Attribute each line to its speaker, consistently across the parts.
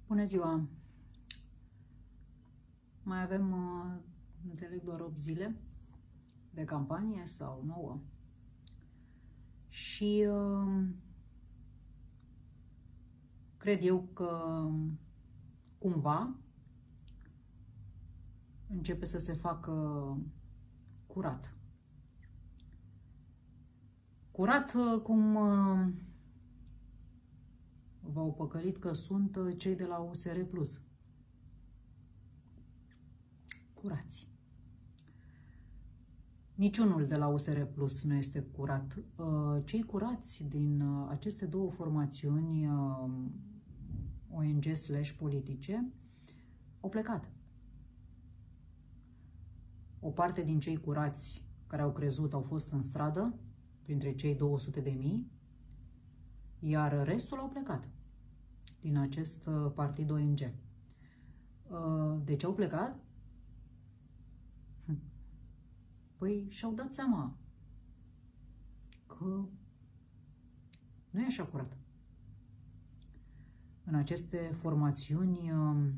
Speaker 1: Bună ziua! Mai avem, înțeleg, doar 8 zile de campanie sau 9. Și cred eu că cumva începe să se facă curat. Curat cum v-au păcălit că sunt cei de la USR Plus. Curați. Niciunul de la USR Plus nu este curat. Cei curați din aceste două formațiuni ONG/politice au plecat. O parte din cei curați care au crezut au fost în stradă, printre cei 200.000, iar restul au plecat din acest partid ONG. De ce au plecat? Păi și-au dat seama că nu e așa curat. În aceste formațiuni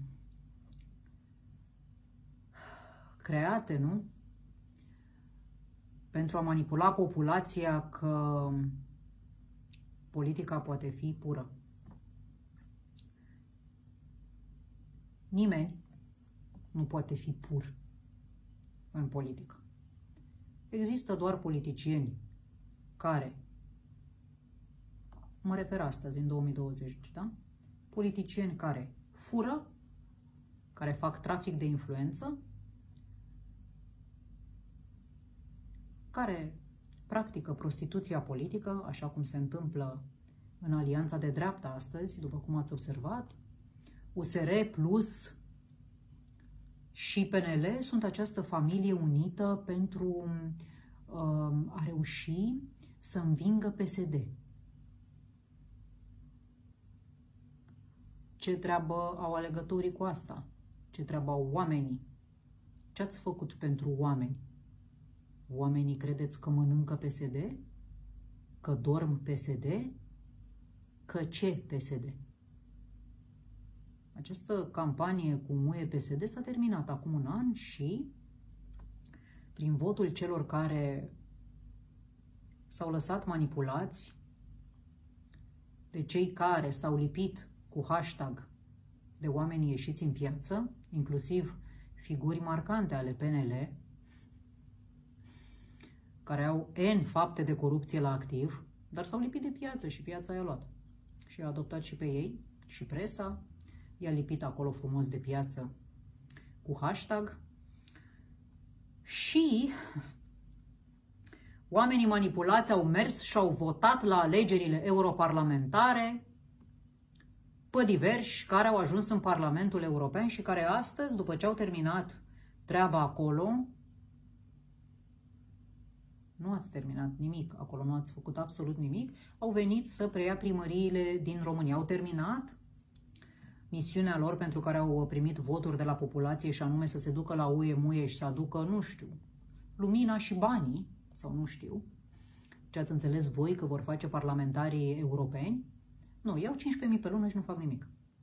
Speaker 1: create, nu? Pentru a manipula populația că politica poate fi pură. Nimeni nu poate fi pur în politică. Există doar politicieni care, mă refer astăzi, în 2020, da? Politicieni care fură, care fac trafic de influență, care practică prostituția politică, așa cum se întâmplă în Alianța de Dreapta astăzi, după cum ați observat. USR Plus și PNL sunt această familie unită pentru a reuși să învingă PSD. Ce treabă au alegătorii cu asta? Ce treabă au oamenii? Ce ați făcut pentru oameni? Oamenii credeți că mănâncă PSD? Că dorm PSD? Că ce PSD? Această campanie cu UE PSD s-a terminat acum un an și prin votul celor care s-au lăsat manipulați, de cei care s-au lipit cu hashtag de oamenii ieșiți în piață, inclusiv figuri marcante ale PNL, care au N fapte de corupție la activ, dar s-au lipit de piață și piața i-a luat. Și a adoptat și pe ei, și presa, i-a lipit acolo frumos de piață cu hashtag. Și oamenii manipulați au mers și au votat la alegerile europarlamentare pe diversi care au ajuns în Parlamentul European și care astăzi, după ce au terminat treaba acolo, nu ați terminat nimic, acolo nu ați făcut absolut nimic, au venit să preia primăriile din România. Au terminat misiunea lor pentru care au primit voturi de la populație și anume să se ducă la UE-MUE și să aducă, nu știu, lumina și banii, sau nu știu, ce ați înțeles voi că vor face parlamentarii europeni. Nu, iau 15.000 pe lună și nu fac nimic.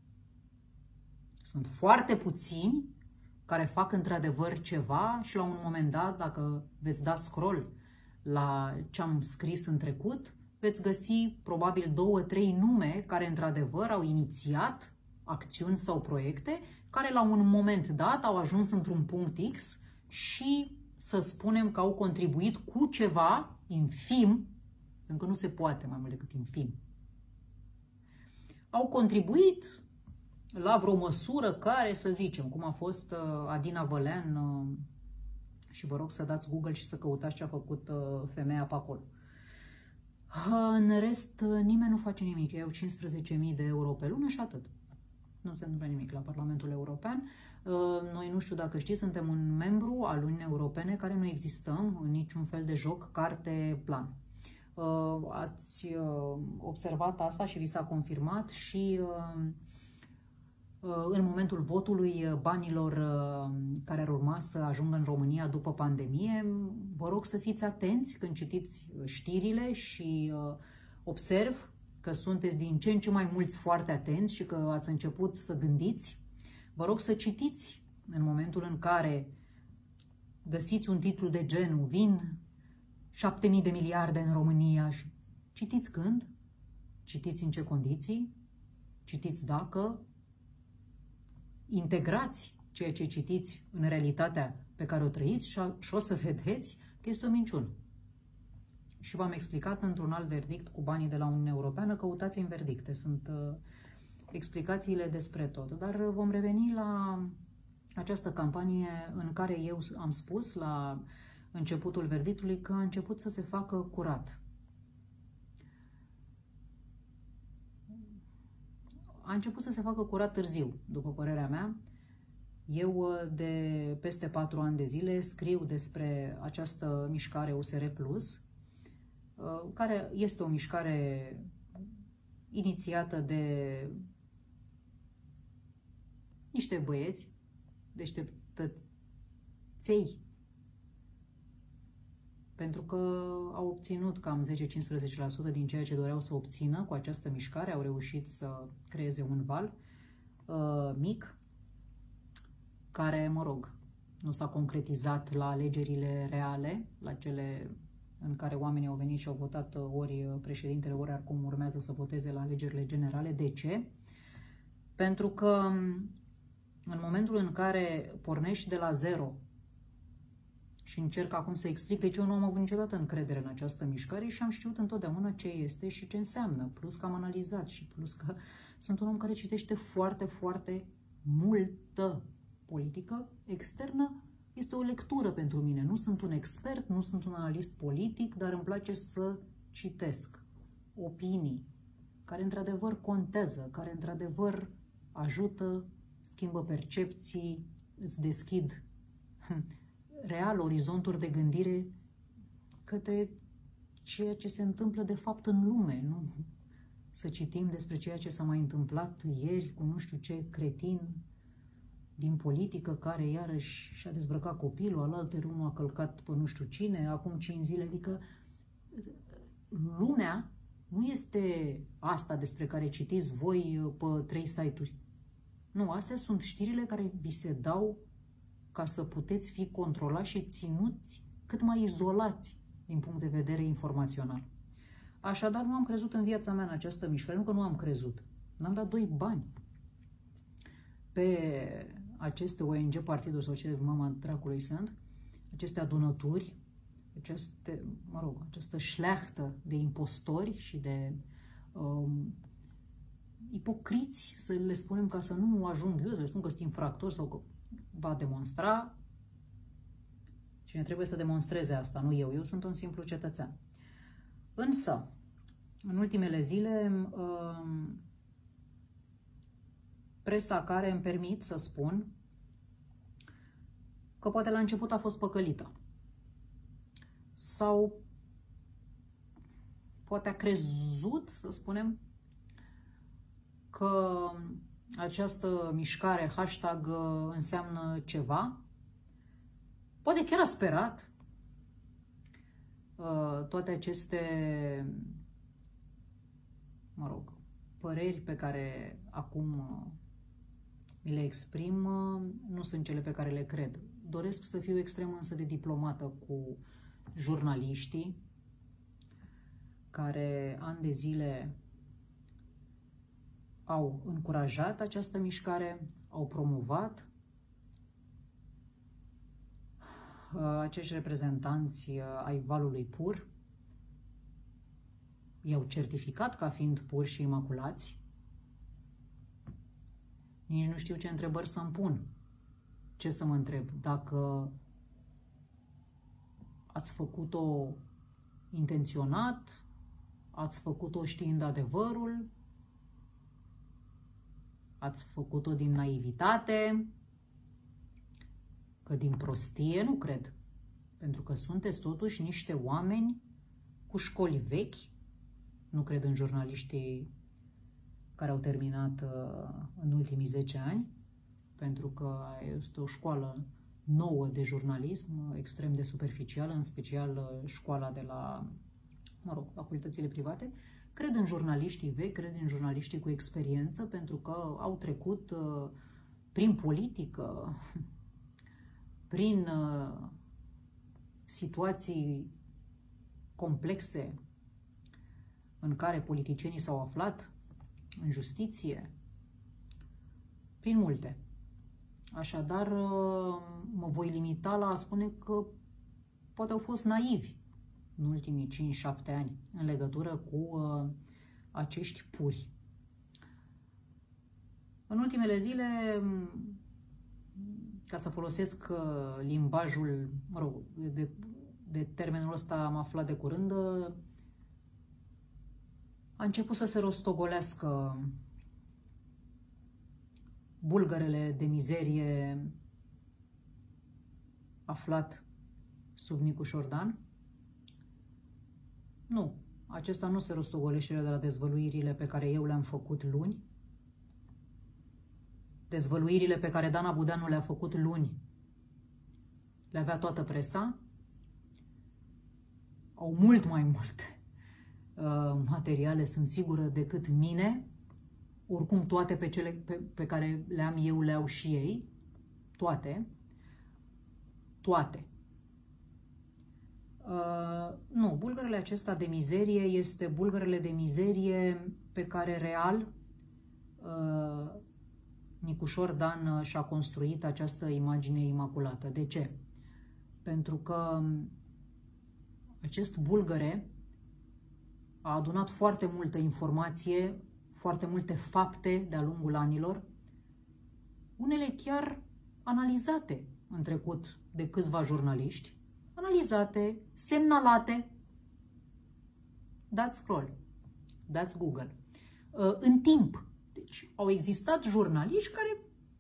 Speaker 1: Sunt foarte puțini care fac într-adevăr ceva și la un moment dat, dacă veți da scroll la ce am scris în trecut, veți găsi probabil 2-3 nume care într-adevăr au inițiat acțiuni sau proiecte care la un moment dat au ajuns într-un punct X și să spunem că au contribuit cu ceva infim, pentru că nu se poate mai mult decât infim. Au contribuit la vreo măsură care, să zicem, cum a fost Adina Vălean, și vă rog să dați Google și să căutați ce a făcut femeia pe acolo. În rest, nimeni nu face nimic. Iau 15.000 de euro pe lună și atât. Nu se întâmplă nimic la Parlamentul European. Noi, nu știu dacă știți, suntem un membru al Uniunii Europene care nu existăm în niciun fel de joc, carte, plan. Ați observat asta și vi s-a confirmat și în momentul votului banilor care ar urma să ajungă în România după pandemie. Vă rog să fiți atenți când citiți știrile și observ că sunteți din ce în ce mai mulți foarte atenți și că ați început să gândiți, vă rog să citiți în momentul în care găsiți un titlu de genul vin 7.000 de miliarde în România. Citiți când, citiți în ce condiții, citiți dacă, integrați ceea ce citiți în realitatea pe care o trăiți și o să vedeți că este o minciună. Și v-am explicat într-un alt verdict cu banii de la Uniunea Europeană, căutați în verdicte, sunt explicațiile despre tot. Dar vom reveni la această campanie în care eu am spus la începutul verdictului că a început să se facă curat. A început să se facă curat târziu, după părerea mea. Eu de peste 4 ani de zile scriu despre această mișcare USR Plus, care este o mișcare inițiată de niște băieți deșteptăței, pentru că au obținut cam 10-15% din ceea ce doreau să obțină cu această mișcare, au reușit să creeze un val mic, care, mă rog, nu s-a concretizat la alegerile reale, la cele în care oamenii au venit și au votat ori președintele, ori acum urmează să voteze la alegerile generale. De ce? Pentru că în momentul în care pornești de la zero și încerc acum să explic de ce eu nu am avut niciodată încredere în această mișcare și am știut întotdeauna ce este și ce înseamnă, plus că am analizat și plus că sunt un om care citește foarte, foarte multă politică externă. Este o lectură pentru mine. Nu sunt un expert, nu sunt un analist politic, dar îmi place să citesc opinii care într-adevăr contează, care într-adevăr ajută, schimbă percepții, îți deschid real orizonturi de gândire către ceea ce se întâmplă de fapt în lume, nu să citim despre ceea ce s-a mai întâmplat ieri cu nu știu ce cretin din politică care iarăși și-a dezbrăcat copilul, alaltăieri unul a călcat pe nu știu cine, acum 5 zile, adică lumea nu este asta despre care citiți voi pe 3 site-uri. Nu, astea sunt știrile care vi se dau ca să puteți fi controlați și ținuți cât mai izolați din punct de vedere informațional. Așadar, nu am crezut în viața mea în această mișcare, nu că nu am crezut. N-am dat 2 bani pe aceste ONG, partiduri sau ce mama dracului sunt, aceste adunături, această șleachtă de impostori și de ipocriți, să le spunem, ca să nu ajung eu, să le spun că sunt infractori sau că va demonstra. Cine trebuie să demonstreze asta, nu eu. Eu sunt un simplu cetățean. Însă, în ultimele zile, presa care îmi permit să spun că poate la început a fost păcălită. Sau poate a crezut, să spunem, că această mișcare, hashtag, înseamnă ceva. Poate chiar a sperat toate aceste, mă rog, păreri pe care acum mi le exprim, nu sunt cele pe care le cred. Doresc să fiu extrem însă de diplomată cu jurnaliștii care ani de zile au încurajat această mișcare, au promovat acești reprezentanți ai valului pur, i-au certificat ca fiind puri și imaculați. Nici nu știu ce întrebări să-mi pun. Ce să mă întreb? Dacă ați făcut-o intenționat, ați făcut-o știind adevărul, ați făcut-o din naivitate, că din prostie, nu cred. Pentru că sunteți totuși niște oameni cu școli vechi. Nu cred în jurnaliștii care au terminat în ultimii 10 ani, pentru că este o școală nouă de jurnalism, extrem de superficială, în special școala de la, mă rog, facultățile private, Cred în jurnaliștii vechi, cred în jurnaliștii cu experiență, pentru că au trecut prin politică, prin situații complexe în care politicienii s-au aflat, în justiție, prin multe. Așadar, mă voi limita la a spune că poate au fost naivi în ultimii 5-7 ani în legătură cu acești puri. În ultimele zile, ca să folosesc limbajul, mă rog, de termenul ăsta am aflat de curând, a început să se rostogolească bulgărele de mizerie aflat sub Nicu Șordan. Nu, acesta nu se rostogolește de la dezvăluirile pe care eu le-am făcut luni. Dezvăluirile pe care Dana Budeanu le-a făcut luni le avea toată presa. Au mult mai multe materiale, sunt sigură, decât mine. Oricum toate pe cele pe care le am eu, le au și ei. Toate. Toate. Nu, bulgărele acesta de mizerie este bulgărele de mizerie pe care real Nicu Șordan și-a construit această imagine imaculată. De ce? Pentru că acest bulgăre a adunat foarte multă informație, foarte multe fapte de-a lungul anilor, unele chiar analizate în trecut de câțiva jurnaliști, analizate, semnalate. Dați scroll, dați Google. În timp. Deci au existat jurnaliști care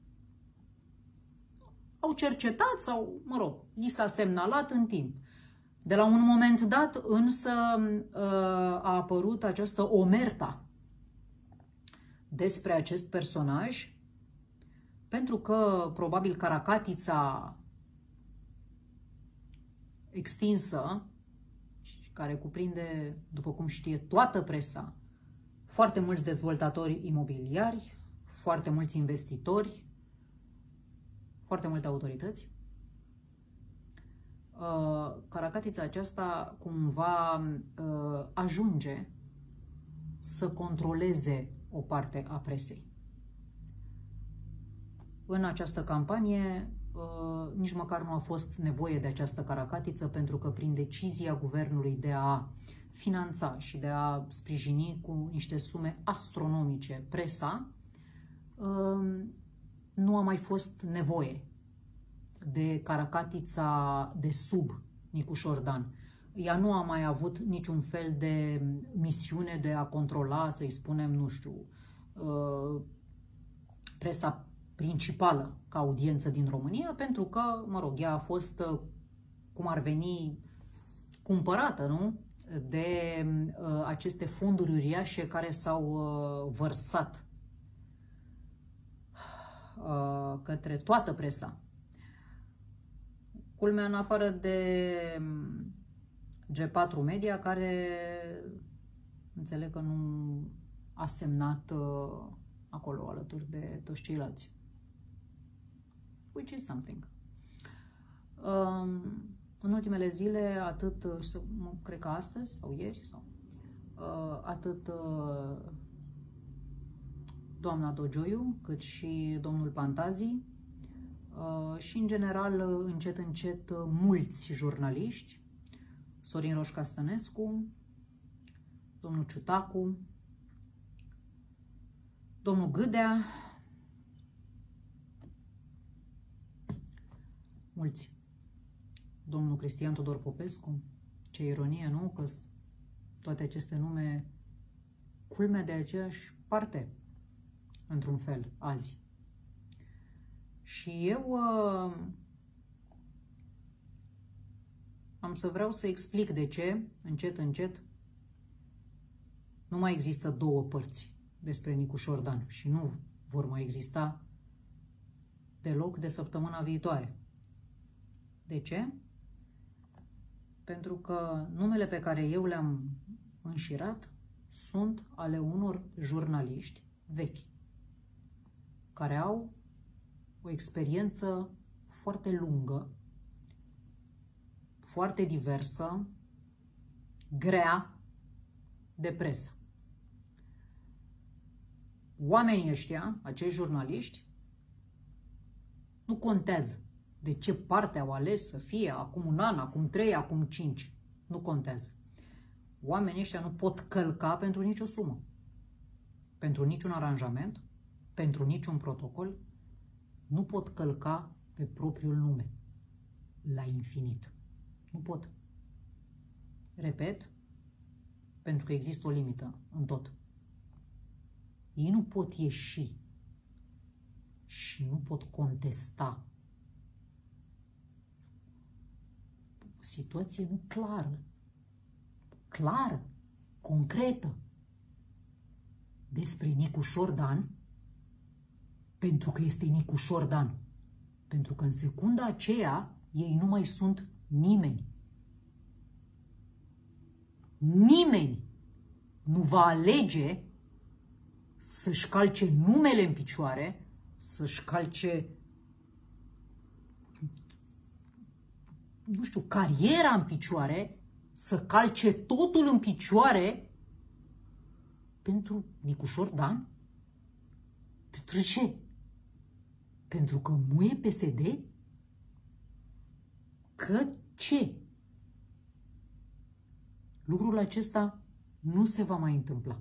Speaker 1: au cercetat sau, mă rog, li s-a semnalat în timp. De la un moment dat însă a apărut această omerta despre acest personaj, pentru că probabil caracatița extinsă, care cuprinde, după cum știe toată presa, foarte mulți dezvoltatori imobiliari, foarte mulți investitori, foarte multe autorități. Caracatița aceasta cumva ajunge să controleze o parte a presei. În această campanie nici măcar nu a fost nevoie de această caracatiță, pentru că prin decizia guvernului de a finanța și de a sprijini cu niște sume astronomice presa, nu a mai fost nevoie de caracatița de sub Nicu Șordan. Ea nu a mai avut niciun fel de misiune de a controla, să-i spunem, nu știu, presa principală ca audiență din România, pentru că, mă rog, ea a fost, cum ar veni, cumpărată, nu? De aceste fonduri uriașe care s-au vărsat către toată presa. Culmea, în afară de G4 Media, care înțeleg că nu a semnat acolo alături de toți ceilalți. Which is something. În ultimele zile, atât, cred că astăzi sau ieri, sau, atât doamna Dogioiu, cât și domnul Pantazi și, în general, încet, încet, mulți jurnaliști, Sorin Roșca Stănescu, domnul Ciutacu, domnul Gâdea, mulți. Domnul Cristian Tudor Popescu, ce ironie, nu? Că toate aceste nume, culmea de aceeași parte, într-un fel, azi. Și eu am să vreau să explic de ce, încet, încet, nu mai există două părți despre Nicu Șordan și nu vor mai exista deloc de săptămâna viitoare. De ce? Pentru că numele pe care eu le-am înșirat sunt ale unor jurnaliști vechi, care au o experiență foarte lungă, foarte diversă, grea de presă. Oamenii ăștia, acești jurnaliști, nu contează de ce parte au ales să fie acum un an, acum 3, acum 5. Nu contează. Oamenii ăștia nu pot călca pentru nicio sumă, pentru niciun aranjament, pentru niciun protocol. Nu pot călca pe propriul nume la infinit. Nu pot. Repet, pentru că există o limită în tot. Ei nu pot ieși și nu pot contesta o situație nu clară, concretă, despre Nicușor Dan, pentru că este Nicușor Dan. Pentru că în secunda aceea ei nu mai sunt nimeni. Nimeni nu va alege să-și calce numele în picioare, să-și calce, nu știu, cariera în picioare, să calce totul în picioare pentru Nicușor Dan? Pentru ce? Pentru că muie PSD? Că ce? Lucrul acesta nu se va mai întâmpla.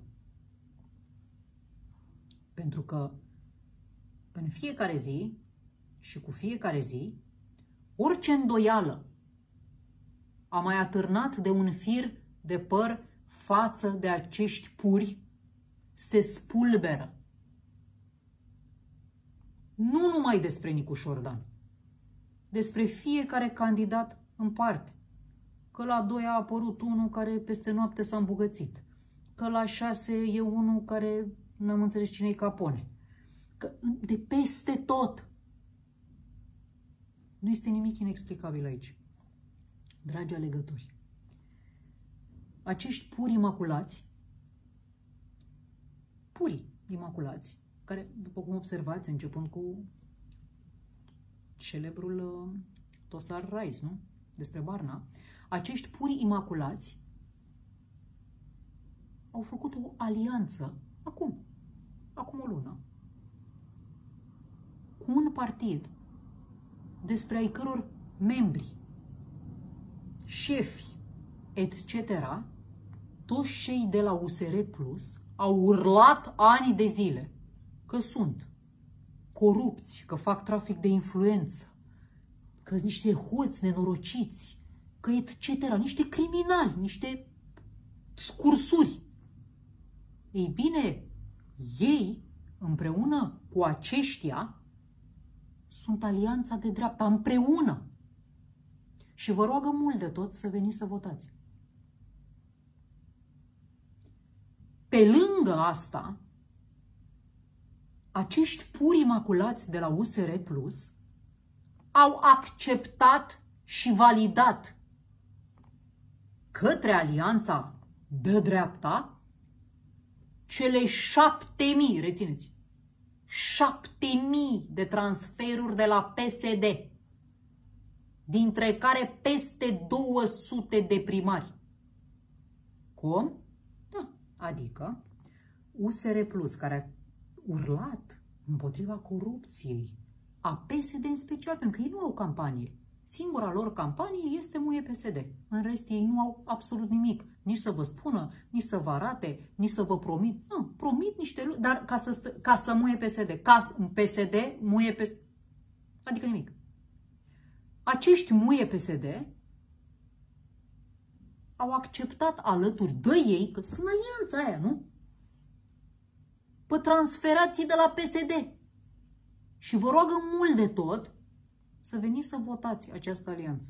Speaker 1: Pentru că în fiecare zi și cu fiecare zi, orice îndoială a mai atârnat de un fir de păr față de acești puri se spulberă. Nu numai despre Nicușor Dan, despre fiecare candidat în parte. Că la 2 a apărut unul care peste noapte s-a îmbogățit. Că la 6 e unul care n-am înțeles cine-i Capone. Că de peste tot. Nu este nimic inexplicabil aici. Dragi alegători, acești puri imaculați, care, după cum observați, începând cu celebrul dosar Rais, nu? Despre Barna, acești puri imaculați au făcut o alianță acum o lună, cu un partid despre ai căror membri, șefi, etc., toți cei de la USR Plus au urlat ani de zile că sunt corupți, că fac trafic de influență, că sunt niște hoți nenorociți, că etc., niște criminali, niște scursuri. Ei bine, ei, împreună cu aceștia, sunt alianța de dreapta, împreună. Și vă roagă mult de tot să veniți să votați. Pe lângă asta, acești puri imaculați de la USR Plus au acceptat și validat către alianța de dreapta cele 7.000, rețineți, 7.000 de transferuri de la PSD, dintre care peste 200 de primari. Cum? Da, adică USR Plus, care a urlat împotriva corupției, a PSD în special, pentru că ei nu au campanie. Singura lor campanie este muie PSD. În rest, ei nu au absolut nimic. Nici să vă spună, nici să vă arate, nici să vă promit. Nu, promit niște lucruri, dar ca să muie PSD. Ca PSD, muie PSD. Adică nimic. Acești muie PSD au acceptat alături de ei, că sunt alianța aia, nu? Pe transferații de la PSD. Și vă roagă mult de tot să veniți să votați această alianță.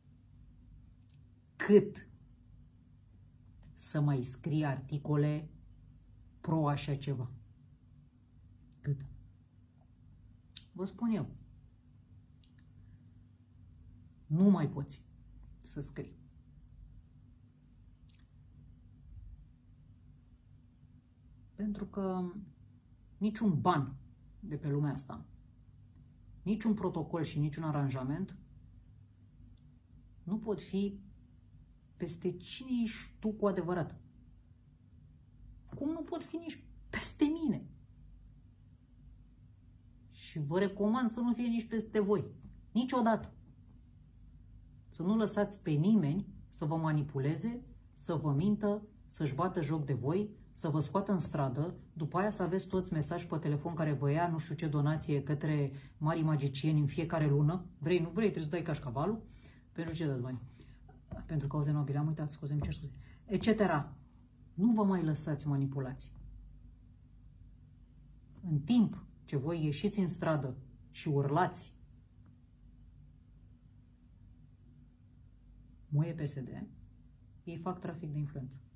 Speaker 1: Cât să mai scrie articole pro așa ceva? Cât? Vă spun eu. Nu mai poți să scrii. Pentru că niciun ban de pe lumea asta, niciun protocol și niciun aranjament nu pot fi peste cine ești tu cu adevărat. Cum nu pot fi nici peste mine. Și vă recomand să nu fie nici peste voi. Niciodată. Să nu lăsați pe nimeni să vă manipuleze, să vă mintă, să-și bată joc de voi, să vă scoată în stradă, după aia să aveți toți mesaji pe telefon care vă ia nu știu ce donație către mari magicieni în fiecare lună. Vrei, nu vrei, trebuie să dai cașcavalul. Pentru ce dați bani? Pentru cauze nobile, am uitat, scuze, îmi cer scuze. Etc. Nu vă mai lăsați manipulați. În timp ce voi ieșiți în stradă și urlați muie PSD, ei fac trafic de influență.